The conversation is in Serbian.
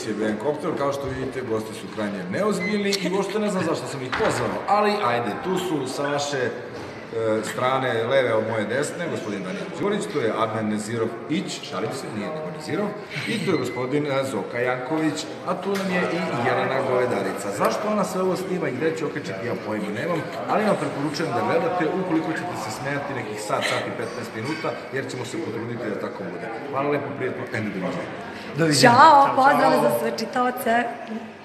emisije BN Cocktail. Kao što vidite, gosti su krajnje neozbiljni i uopšte ne znam zašto sam ih pozvao, ali ajde, tu su sa vaše strane leve od moje desne, gospodin Danijel Đurić, tu je Adnan Nezirov-Ić, šalim se, nije nego Nezirov, i tu je gospodin Zoka Janković, a tu nam je i Jelena Govedarica. Zašto ona sve ovo snima i gde će okrećati, ja pojma nemam, ali vam preporučujem da gledate ukoliko ćete se smijati nekih sat i 15 minuta, jer ćemo se potruditi da tako bude. Hvala lepo, prijetno, ende doviđenja. Ćao, pozdrav za sve čitaoce.